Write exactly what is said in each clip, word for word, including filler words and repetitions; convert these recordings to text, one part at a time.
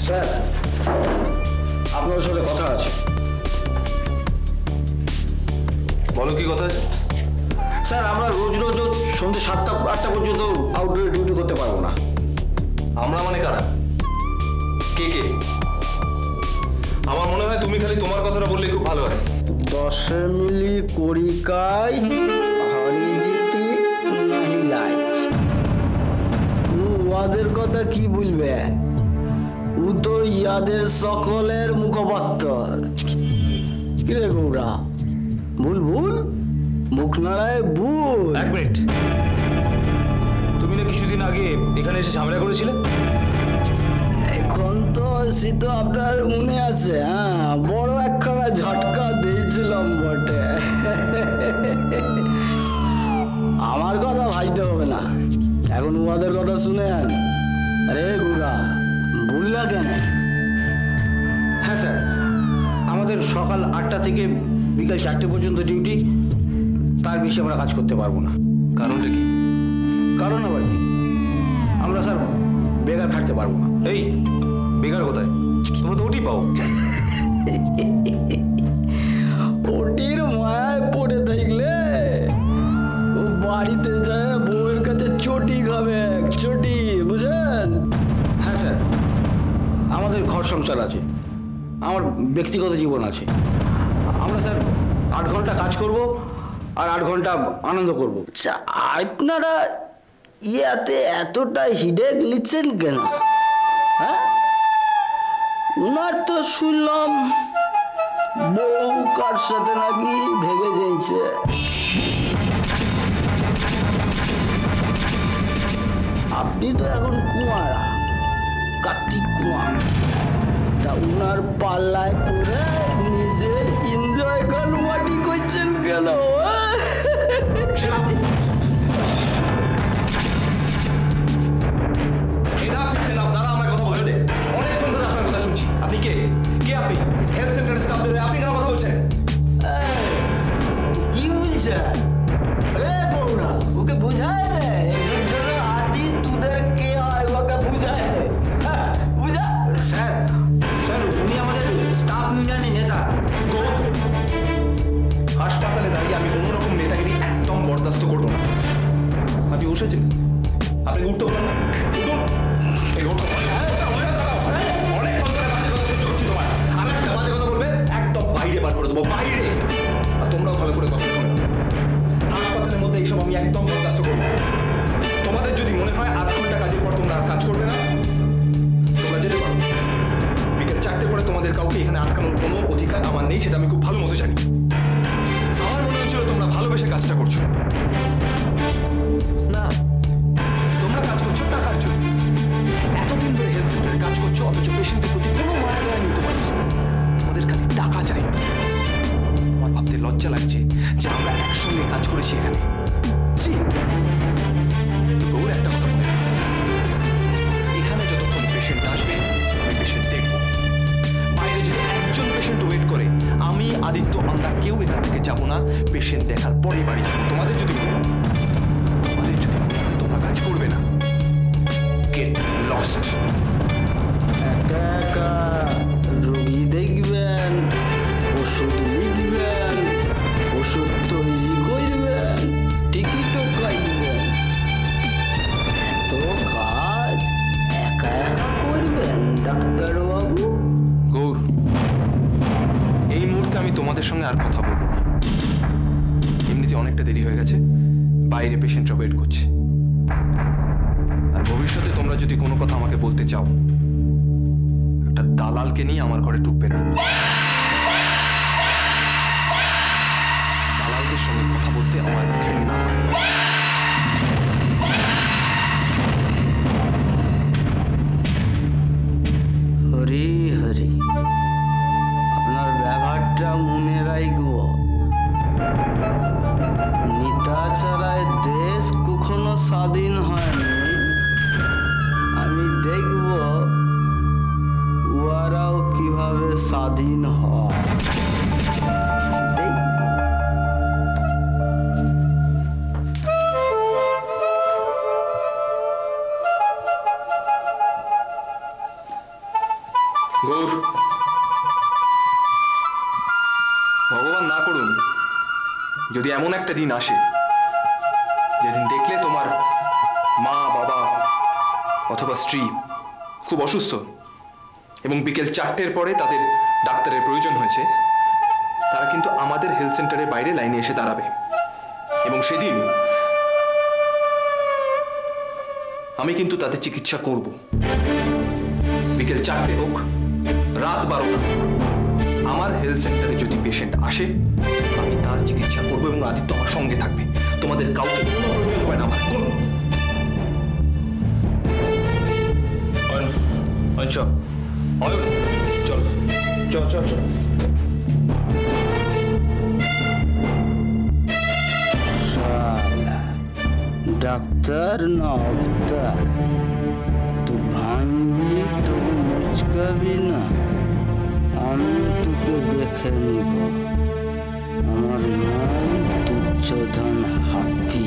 Sir আপনাদের সাথে কথা আছে। বলো কি কথা আছে? স্যার আমরা রোজ রোজ সন্ধ্যে সাতটা আটটা পর্যন্ত আউটডোরে ডিউটি করতে পারবো না। আমরা মানে কারা? কে কে? আমার মনে হয় তুমি খালি তোমার কথাটা বললে খুব ভালো হয়। দশে মিলি করিকাই হারিয়ে যেতে নাহি লাইছ। ওদের কথা কি বলবে? ও তো ইয়াদের সকলের মুখপাত্র। কিরে গৌরা, ভুল ভুল মুখ নাড়ায় ভুল। এক মিনিট, তুমি না কিছুদিন আগে এখানে এসে ঝামেলা করেছিলে? এখন তো সে তো আপনার মনে আছে। হ্যাঁ, বড় একখানা ঝটকা দিয়েছিলাম বটে। আমার কথা ভাইতে হবে না, এখন উহাদের কথা শুনে আন। আরে গুড়া, ভুললা কেন? হ্যাঁ স্যার, আমাদের সকাল আটটা থেকে বিকাল চারটে পর্যন্ত ডিউটি, তার বেশি আমরা কাজ করতে পারবো না। কারণটা কি? কারণ আবার কি? আমরা স্যার বেকার খাটতে পারবো না। এই বেকার কোথায়? তোমরা তো ওটি পাও। ওটির মায়ায় পড়ে থাকলে ও বাড়িতে যায় বউয়ের কাছে চটি খাবে, চটি, বুঝেন? হ্যাঁ স্যার, আমাদের ঘর সংসার আছে, আমার ব্যক্তিগত জীবন আছে। আমরা স্যার আট ঘন্টা কাজ করব আর আট ঘন্টা আনন্দ করব। আপনারা ইয়াতে এতটা হিডেক নিচ্ছেন কেন? হ্যাঁ, উনার তো শুনলাম বউ কার সাথে নাকি ভেগে যাইছে। আপনি তো এখন কুয়ারা, কার্তিক কুয়ার, তা উনার পাল্লায় পড়ে নিজে এনজয় কালুমাটি করছেন কেন? আপনি কে? কে আপনি? হেলথ সেন্টারের স্টাফ ধরে আপনি কেন কথা বলছেন? কি বলছেন? ওকে বুঝায় রে, আদি তোদের কে হয় ওকে বুঝায় রে। বুঝা স্যার, স্যার উনি আমাদের স্টাফ ইউনিয়নের নেতা। হাসপাতালে দাঁড়িয়ে আমি কোনো রকম নেতাগিরি একদম বরদাস্ত করবো না। আপনি বসেছেন, আপনি উঠতে পারেন না। এই উঠতে পারেন। বাইরে বার করে দেবো, বাইরে। আর তোমরাও ভালো করে কথা শোনো, হাসপাতালের মধ্যে এইসব আমি একদম বরদাস্ত করবো। তোমাদের যদি মনে হয় আধ ঘন্টা কাজের পর তোমরা আর কাজ করবে না, তোমরা যেতে পারো। বিকেল চারটে পরে তোমাদের কাউকে এখানে আটকানোর কোনো অধিকার আমার নেই, সেটা আমি খুব ভালো মতো জানি। আমার মনে হচ্ছিল তোমরা ভালোবেসে কাজটা করছো। না, তোমরা কাজ করছো টাকার জন্য। এতদিন ধরে হেলথ সেন্টারে কাজ করছো, অথচ পেশেন্টের প্রতি কোনো মায়া দয়া নেই তোমার। তোমাদের খালি টাকা চাই। আমার ভাবতে লজ্জা লাগছে যে আমরা একসঙ্গে কাজ করেছি এখানে। গৌর, একটা কথা বলে, এখানে যতক্ষণ পেশেন্ট আসবে আমি পেশেন্ট দেখব। বাইরে যদি একজন পেশেন্ট ওয়েট করে, আমি আদিত্য আমরা কেউ এখান থেকে যাবো না। পেশেন্ট দেখার পরে বাড়ি যাবো। তোমাদের যদি তোমাদের যদি তোমরা কাজ করবে না, গেট লস্ট। একা একা রোগী দেখবেন, ওষুধ লিখবেন, ওষুধ তৈরি করবেন, টিকিটও কাটবেন, এত কাজ একা একা করবেন ডাক্তারবাবু? গৌর, এই মুহূর্তে আমি তোমাদের সঙ্গে আর কথা বলবো না। এমনিতে অনেকটা দেরি হয়ে গেছে, বাইরে পেশেন্টরা ওয়েট করছে। আর ভবিষ্যতে তোমরা যদি কোনো কথা আমাকে বলতে চাও, একটা দালালকে নিয়ে আমার ঘরে ঢুকবে না। দালালদের সঙ্গে কথা বলতে আমার ঘৃণা হয়। হরি হরি, আপনার ব্যবহারটা মনে রাখব। নেতা ছাড়ায় দেশ কখনো স্বাধীন হয়নি। আমি দেখব ওরাও কিভাবে স্বাধীন হয়। গৌর, ভগবান না করুন যদি এমন একটা দিন আসে যেদিন দেখলে তোমার মা বাবা অথবা স্ত্রী খুব অসুস্থ এবং বিকেল চারটের পরে তাদের ডাক্তারের প্রয়োজন হয়েছে, তারা কিন্তু আমাদের হেলথ সেন্টারের বাইরে লাইনে এসে দাঁড়াবে। এবং সেদিন আমি কিন্তু তাদের চিকিৎসা করব। বিকেল চারটে হোক, রাত বারোটা হোক, আমার হেলথ সেন্টারে যদি পেশেন্ট আসে আমি তার চিকিৎসা করবো এবং আদিত্য আমার সঙ্গে থাকবে। তোমাদের কাউকে কোনো প্রয়োজন হবে না আমার কোনো। চল চল চল চল চল डॉक्टर ना अवतार तू भांगी तो मुचकाबी ना আমি তোকে দেখে নিব আমার নাম দুর্যোধন হাতি।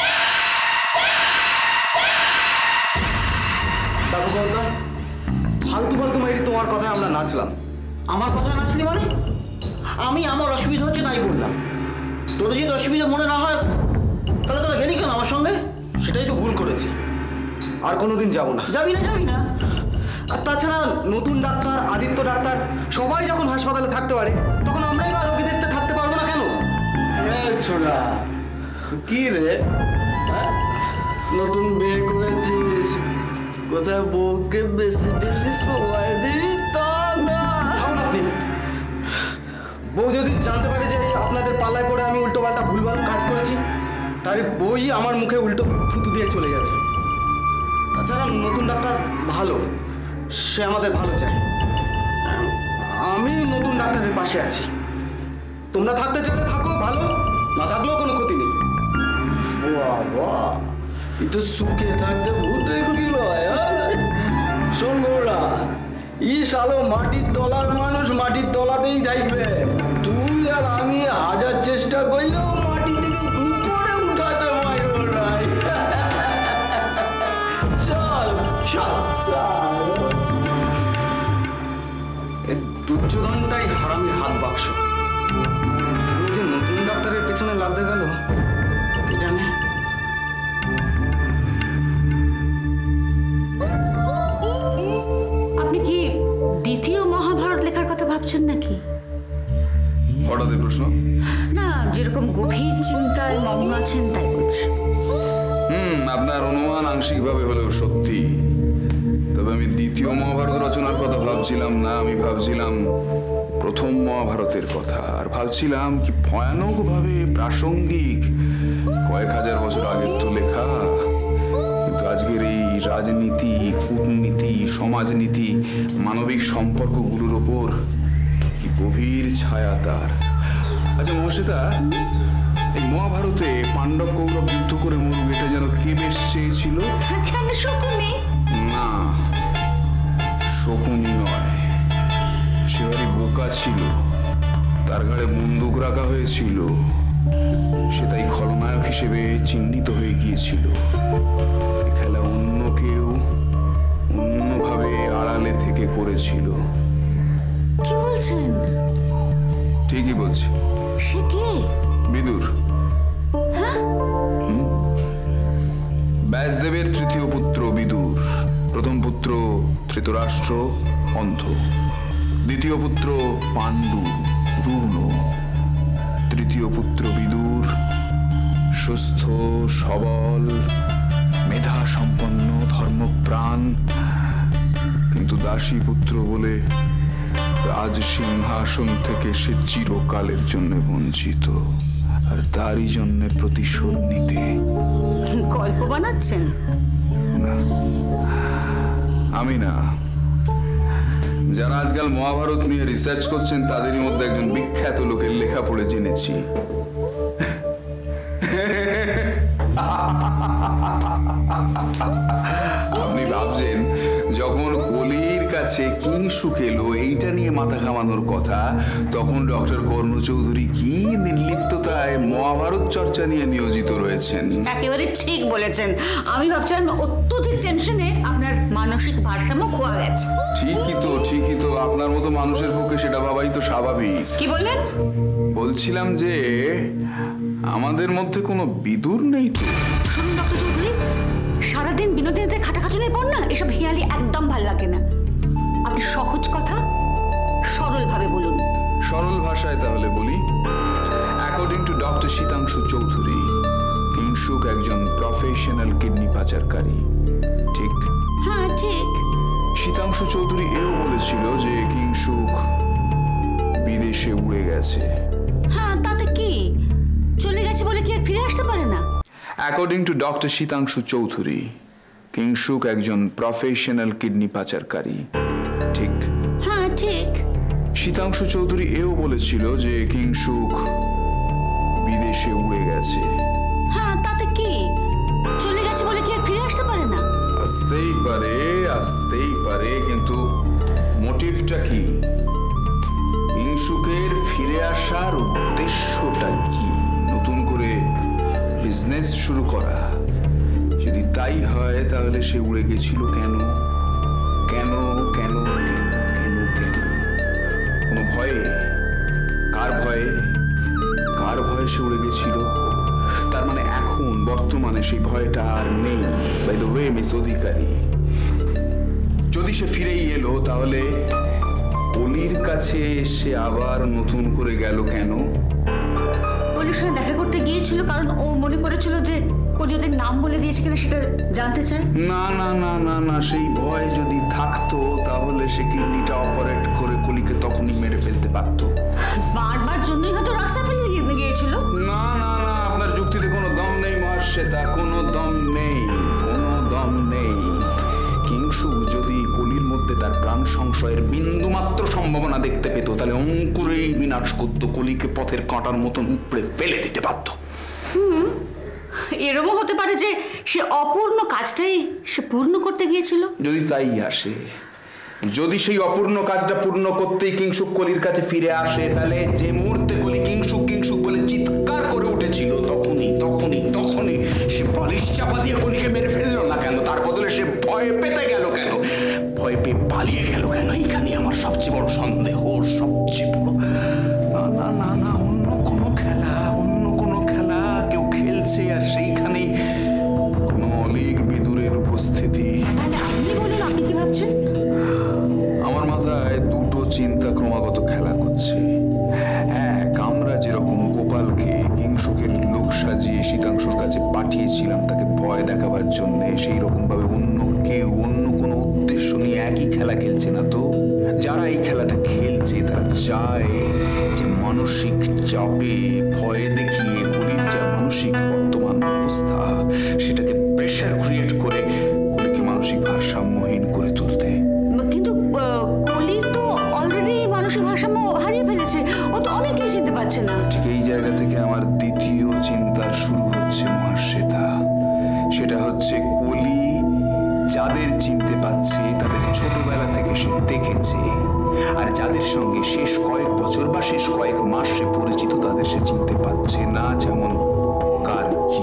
দেখো বলতো ফালতু ফালতু মাইরি তোমার কথায় আমরা নাচলাম। আমার কথা নাচলি মানে? আমি আমার অসুবিধা হচ্ছে তাই বললাম। তোদের যদি অসুবিধা মনে না হয় তাহলে তোরা গেলি কেন আমার সঙ্গে? সেটাই তো ভুল করেছি, আর কোনোদিন যাবো না। যাবি না যাবি না আর তাছাড়া নতুন ডাক্তার আদিত্য ডাক্তার সবাই যখন হাসপাতালে থাকতে পারে তখন আমরাই বা রোগী দেখতে থাকতে পারবো না কেন? ছোড়া তুই কি রে, হ্যাঁ? নতুন বিয়ে করেছিস, কোথায় বউকে বেশি বেশি সময় দিবি তা না। থাকুন আপনি। বউ যদি জানতে পারে যে আপনাদের পাল্লায় পড়ে আমি উল্টো পাল্টা ভুলভাল কাজ করেছি তাহলে বই আমার মুখে উল্টো থুতু দিয়ে চলে যাবে। তাছাড়া নতুন ডাক্তার ভালো, সে আমাদের ভালো চায়। আমি নতুন ডাক্তারের পাশে আছি, তোমরা থাকতে চাইলে থাকো, ভালো না থাকলেও কোনো ক্ষতি নেই। বাবা একটু সুখে থাকতে ভূতে কি লয়। শোন গৌরা, ই শালো মাটির তলার মানুষ মাটির তলাতেই থাকবে। তুই আর আমি হাজার চেষ্টা করলেও মাটি থেকে উপরে উঠাতে পারব না। চল চল চল। এই দুর্যোধনটাই হারামির হাত বাক্স। কেন যে নতুন ডাক্তারের পেছনে লাগতে গেল কে জানে। আপনি কি দ্বিতীয় মহাভারত লেখার কথা ভাবছেন নাকি? হঠাৎ প্রশ্ন? না, যেরকম গভীর চিন্তায় মগ্ন আছেন তাই বলছি। হুম, আপনার অনুমান আংশিকভাবে হলেও সত্যি। তবে আমি দ্বিতীয় মহাভারত রচনার কথা ভাবছিলাম না, আমি ভাবছিলাম প্রথম মহাভারতের কথা। আর ভাবছিলাম কি ভয়ানকভাবে প্রাসঙ্গিক, কয়েক হাজার বছর আগের তো লেখা, কিন্তু আজকের এই রাজনীতি, কূটনীতি, সমাজনীতি, মানবিক সম্পর্কগুলোর ওপর কি গভীর ছায়া তার। আচ্ছা মহাশ্বেতা, এই মহাভারতে পাণ্ডব কৌরব যুদ্ধ করে মরুক এটা যেন কে বেশ চেয়েছিল? কেন শকুনি? না, শকুনি নয়, সে ভারী বোকা ছিল, তার ঘাড়ে বন্দুক রাখা হয়েছিল, সে তাই খলনায়ক হিসেবে চিহ্নিত হয়ে গিয়েছিল। খেলা অন্য কেউ অন্যভাবে আড়ালে থেকে করেছিল। কি বলছেন? ঠিকই বলছি। সে কে? বিদুর। ব্যাসদেবের তৃতীয় পুত্র বিদুর। প্রথম পুত্র ধৃতরাষ্ট্র, অন্ধ। দ্বিতীয় পুত্র পাণ্ডু, রূঢ়। তৃতীয় পুত্র বিদুর, সুস্থ, সবল, মেধা সম্পন্ন, ধর্মপ্রাণ, কিন্তু দাসী পুত্র বলে রাজ সিংহাসন থেকে সে চিরকালের জন্য বঞ্চিত, আর তারই জন্য প্রতিশোধ নিতে। গল্প বানাচ্ছেন? না, আমি না, যারা আজকাল মহাভারত নিয়ে রিসার্চ করছেন তাদেরই মধ্যে একজন বিখ্যাত লোকের লেখা পড়ে জেনেছি। আপনি ভাবছেন যখন কলির কাছে কিংসুক এলো এইটা নিয়ে মাথা ঘামানোর কথা, তখন ডক্টর কর্ণ চৌধুরী কি নির্লিপ্ততায় মহাভারত চর্চা নিয়ে নিয়োজিত রয়েছেন। একেবারে ঠিক বলেছেন। আমি ভাবছিলাম অত্যধিক টেনশনে আপনার মানসিক ভারসাম্য খোয়া গেছে। ঠিকই তো ঠিকই তো আপনার মতো মানুষের পক্ষে সেটা ভাবাই তো স্বাভাবিক। কি বললেন? বলছিলাম যে আমাদের মধ্যে কোনো বিদুর নেই তো। শুনুন ডক্টর চৌধুরী, সারাদিন বিনোদিনীতে খাটাখাটুনির পর না এসব হেয়ালি একদম ভাল লাগে না। আপনি সহজ কথা সরল ভাবে বলুন। সরল ভাষায় তাহলে বলি। According to doctor Shitangshu Chowdhury, Kingshuk একজন প্রফেশনাল কিডনি পাচারকারী। ঠিক? হ্যাঁ ঠিক। শীতাংশু চৌধুরী এও বলেছিল যে কিংসুক বিদেশে উড়ে গেছে। হ্যাঁ তাতে কি, চলে গেছে বলে কি আর ফিরে আসতে পারে না? According to doctor Shitangshu Chowdhury, Kingshuk একজন প্রফেশনাল কিডনি পাচারকারী। ঠিক? হ্যাঁ ঠিক। শীতাংশু চৌধুরী এও বলেছিল যে কিংসুক বিদেশে উড়ে গেছে। হ্যাঁ তাতে কি, চলে গেছে বলে কি আর ফিরে আসতে পারে না? আসতেই পারে আসতেই পারে, কিন্তু মোটিভটা কি? কিংসুকের ফিরে আসার উদ্দেশ্যটা কি? নতুন করে বিজনেস শুরু করা? যদি তাই হয় তাহলে সে উড়ে গেছিল কেন? কেন কেন কেন কেন কেন? কোনো ভয়ে? কার ভয়ে? কার ভয়ে সে উড়ে গেছিল? তার মানে এখন বর্তমানে সেই ভয়টা আর নেই। By the way miss Adhikari, যদি সে ফিরেই এলো তাহলে অলির কাছে সে আবার নতুন করে গেল কেন? অলির সঙ্গে দেখা করতে গিয়েছিল কারণ ও মনে করেছিল যে কলি ওদের নাম বলে দিয়েছে কিনা সেটা জানতে চায়। না না না না না, সেই ভয় যদি থাকতো তাহলে সে কিডনিটা অপারেট করে কলিকে তখনই মেরে ফেলতে পারতো। বারবার জন্যই হয়তো রাস্তা পেরিয়ে গিয়েছিল। না না না, আপনার যুক্তিতে কোনো দম নেই মহাশ্বেতা, কোনো দম নেই, কোনো দম নেই। কিংসুক যদি কলির মধ্যে তার প্রাণ সংশয়ের বিন্দু মাত্র সম্ভাবনা দেখতে পেত তাহলে অঙ্কুরেই বিনাশ করতো, কলিকে পথের কাঁটার মতন উপড়ে ফেলে দিতে পারত। হুম, এরকমও হতে পারে যে সে অপূর্ণ কাজটাই সে পূর্ণ করতে গিয়েছিল। যদি তাই আসে, যদি সেই অপূর্ণ কাজটা পূর্ণ করতেই কিংসুক কলির কাছে ফিরে আসে, তাহলে যে মুহূর্তে কলি কিংসুক কিংসুক বলে চিৎকার করে উঠেছিল তখনই তখনই তখনই সে বালিশ চাপা দিয়ে কলিকে মেরে ফেললো না কেন? তার বদলে সে ভয় পেতে গেল কেন? ভয় পেয়ে পালিয়ে গেল কেন? এইখানে আমার সবচেয়ে বড় সন্দেহ, সবচেয়ে বড়। না না না না, অন্য কোনো খেলা, অন্য কোনো খেলা কেউ খেলছে আর সেইখানেই কোনো অলিক বিদুরের উপস্থিতি। আপনি বলুন, আপনি কি ভাবছেন? আমার মাথায় দুটো চিন্তা ক্রমাগত খেলা করছে। এক, আমরা যেরকম গোপালকে কিংসুকের লোক সাজিয়ে শীতাংশুর কাছে পাঠিয়েছিলাম তাকে ভয় দেখাবার জন্য, সেই রকম ভাবে অন্য কেউ অন্য কোনো উদ্দেশ্য নিয়ে একই খেলা খেলছে না তো? যারা এই খেলাটা খেলছে তারা চায় যে মানসিক চাপে ভয়ে দেখিয়ে কলির যা মানসিক বর্তমান অবস্থা সেটাকে প্রেশার ক্রিয়েট করে কলিকে মানসিক ভারসাম্যহীন করে তুলতে। কিন্তু কলির তো অলরেডি মানসিক ভারসাম্য হারিয়ে ফেলেছে, ও তো অনেকেই চিনতে পারছে না। ঠিক এই জায়গা থেকে আমার দ্বিতীয় চিন্তার শুরু হচ্ছে মহাশ্বেতা। সেটা হচ্ছে কলি যাদের চিনতে পাচ্ছে তাদের ছোটবেলা থেকে সে দেখেছে, আর যাদের সঙ্গে শেষ কয়েক বছর বা শেষ কয়েক মাস সে পরিচিত তাদের সে চিনতে পারছে না। যেমন কার কি?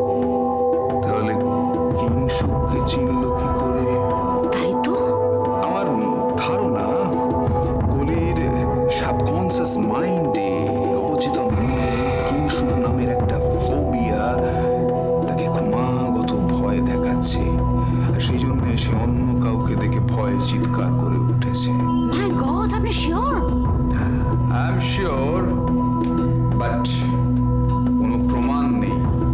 তাহলে কিংসুককে চিনল কি করে? তাই তো আমার ধারণা কলির সাবকনসিয়াস মাইন্ডে, অবচেতন মনে কিংসুক নামের একটা ফোবিয়া তাকে ক্রমাগত ভয় দেখাচ্ছে, আর সেই জন্য সে অন্য কাউকে দেখে ভয়ে চিৎকার করে উঠেছে। মাই গড, আপনি sure? I am sure, but কোনো প্রমাণ নেই,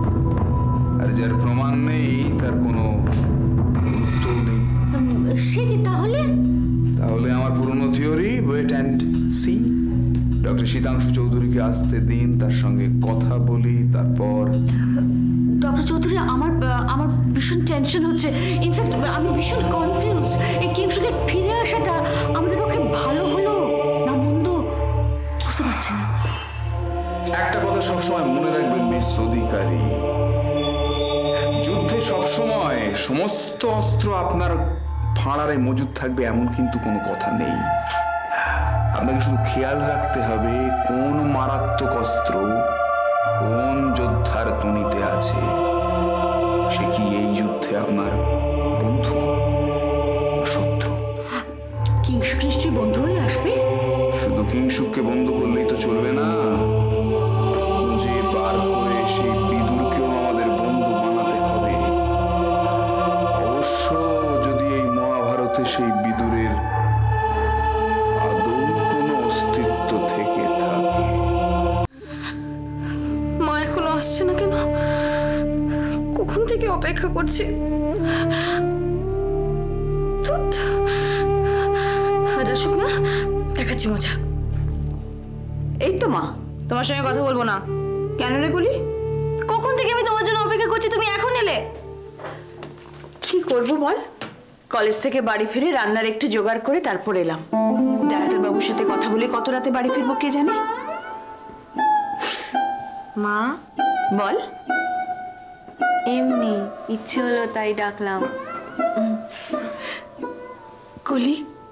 আর যার প্রমাণ নেই তার কোনো গুরুত্ব নেই। সে কি তাহলে? তাহলে আমার পুরনো theory, wait and see. Doctor Shitangshu চৌধুরীকে আসতে দিন, তার সঙ্গে কথা বলি, তারপর। ডক্টর চৌধুরী, আমার আমার ভীষণ টেনশন হচ্ছে। ইনফ্যাক্ট আমি ভীষণ কনফিউজ। এই কিংসুকের ফিরে আসাটা আমাদের পক্ষে ভালো হলো না মন্দ বুঝতে পারছি না। একটা কথা সবসময় মনে রাখবেন মিস অধিকারী, যুদ্ধে সবসময় সমস্ত অস্ত্র আপনার ফাঁড়ারে মজুদ থাকবে এমন কিন্তু কোনো কথা নেই। আপনাকে শুধু খেয়াল রাখতে হবে কোন মারাত্মক অস্ত্র কোন যোদ্ধার তনিতে আছে। সে কি এই যুদ্ধে আপনার বন্ধু কিংসুক নিশ্চয়ই বন্ধু হয়ে আসবে। শুধু কিংসুককে বন্ধ করলেই তো চলবে না, যে পার করে সেই বিদুরকেও আমাদের বন্ধু বানাতে হবে। অবশ্য যদি এই মহাভারতে সেই বিদুরের আদৌ কোনো অস্তিত্ব থেকে থাকে। মা এখনো আসছে না কেন? কখন থেকে অপেক্ষা করছি। আজ আসুক না, দেখাচ্ছি মজা। এই তো মা, তোমার সঙ্গে কথা বলবো না। কেন রে গুলি? কখন থেকে আমি তোমার জন্য অপেক্ষা করছি, তুমি এখন এলে। কি করব বল, কলেজ থেকে বাড়ি ফিরে রান্নার একটু জোগাড় করে তারপর এলাম। ডাক্তার বাবুর সাথে কথা বলে কত রাতে বাড়ি ফিরবো কে জানে। মা বল। এমনি ইচ্ছে হলো তাই ডাকলাম। কলি,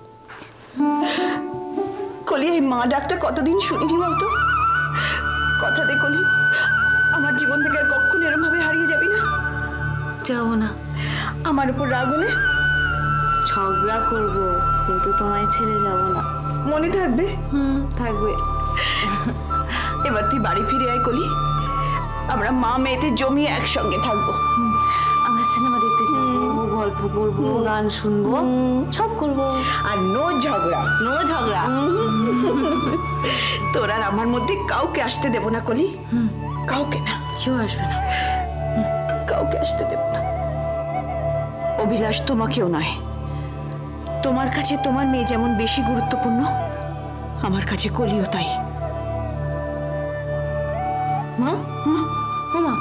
কলি এই মা ডাকটা কতদিন শুনিনি বলতো। কথা দে কলি, আমার জীবন থেকে আর কখনো এরম ভাবে হারিয়ে যাবি না। যাবো না। আমার উপর রাগ হলে ঝগড়া করবো, কিন্তু তোমায় ছেড়ে যাবো না। মনে থাকবে? হুম, থাকবে। এবার তুই বাড়ি ফিরে আয় কলি, আমরা মা মেয়েতে জমিয়ে একসঙ্গে থাকবো। আমরা সিনেমা দেখতে যাবো, গল্প করবো, গান শুনবো, সব করবো। আর নো ঝগড়া। নো ঝগড়া। তোর আর আমার মধ্যে কাউকে আসতে দেব না কলি, কাউকে না। কেউ আসবে না, কাউকে আসতে দেব না। অভিলাষ তোমাকেও নয়। তোমার কাছে তোমার মেয়ে যেমন বেশি গুরুত্বপূর্ণ, আমার কাছে কলিও তাই। মা, ও মা,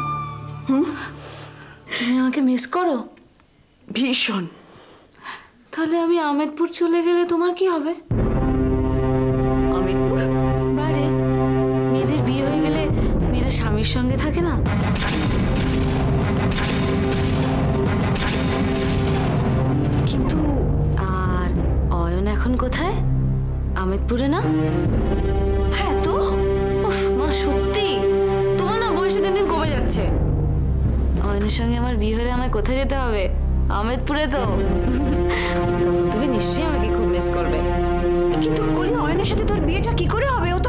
তুমি আমাকে মিস করো? ভীষণ। তাহলে আমি আমেদপুর চলে গেলে তোমার কি হবে? আমেদপুর? বারে মেয়েদের বিয়ে হয়ে গেলে মেয়েরা স্বামীর সঙ্গে থাকে না? কিন্তু আর অয়ন এখন কোথায়? আমেদপুরে না? হ্যাঁ তো। উফ, মা সত্যি তোমার না বয়সে দিন দিন কমে যাচ্ছে। অয়নের সঙ্গে আমার বিয়ে হলে আমায় কোথায় যেতে হবে? আমেদপুরে তো। তখন তুমি নিশ্চয়ই আমাকে খুব মিস করবে। কিন্তু কলি, অয়নের সাথে তোর বিয়েটা কি করে হবে? ও